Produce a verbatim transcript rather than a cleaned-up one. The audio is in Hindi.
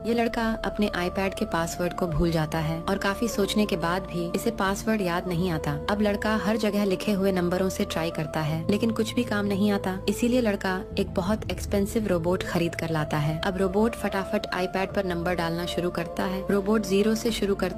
ये लड़का अपने आईपैड के पासवर्ड को भूल जाता है और काफी सोचने के बाद भी इसे पासवर्ड याद नहीं आता। अब लड़का हर जगह लिखे हुए नंबरों से ट्राई करता है लेकिन कुछ भी काम नहीं आता। इसीलिए लड़का एक बहुत एक्सपेंसिव रोबोट खरीद कर लाता है। अब रोबोट फटाफट आईपैड पर नंबर डालना शुरू करता है। रोबोट जीरो से शुरू करता